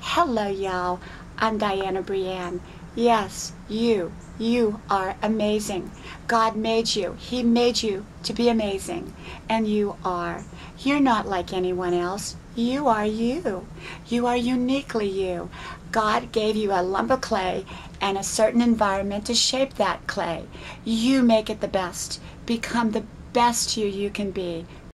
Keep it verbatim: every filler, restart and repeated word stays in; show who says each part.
Speaker 1: Hello, y'all. I'm Dianna Brianne. Yes, you, you are amazing. God made you. He made you to be amazing. And you are. You're not like anyone else. You are you. You are uniquely you. God gave you a lump of clay and a certain environment to shape that clay. You make it the best. Become the best you you can be.